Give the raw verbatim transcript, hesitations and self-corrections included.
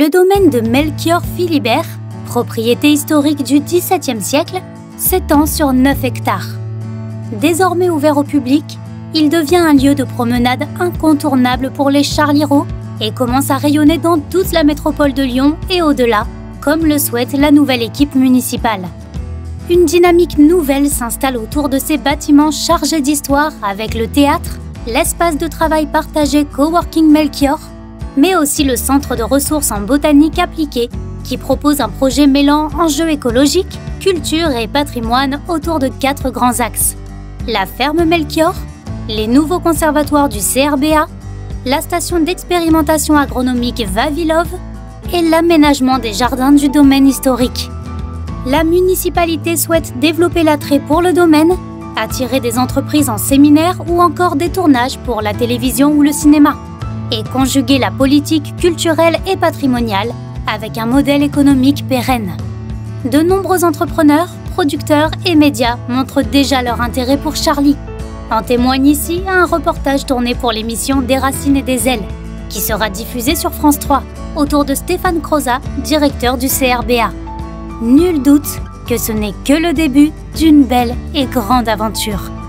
Le domaine de Melchior Philibert, propriété historique du dix-septième siècle, s'étend sur neuf hectares. Désormais ouvert au public, il devient un lieu de promenade incontournable pour les charlieros et commence à rayonner dans toute la métropole de Lyon et au-delà, comme le souhaite la nouvelle équipe municipale. Une dynamique nouvelle s'installe autour de ces bâtiments chargés d'histoire avec le théâtre, l'espace de travail partagé Coworking Melchior, mais aussi le centre de ressources en botanique appliquée qui propose un projet mêlant enjeux écologiques, culture et patrimoine autour de quatre grands axes. La ferme Melchior, les nouveaux conservatoires du C R B A, la station d'expérimentation agronomique Vavilov et l'aménagement des jardins du domaine historique. La municipalité souhaite développer l'attrait pour le domaine, attirer des entreprises en séminaire ou encore des tournages pour la télévision ou le cinéma, et conjuguer la politique culturelle et patrimoniale avec un modèle économique pérenne. De nombreux entrepreneurs, producteurs et médias montrent déjà leur intérêt pour Charlie. En témoigne ici un reportage tourné pour l'émission Des Racines et des Ailes, qui sera diffusé sur France trois, autour de Stéphane Crozat, directeur du C R B A. Nul doute que ce n'est que le début d'une belle et grande aventure.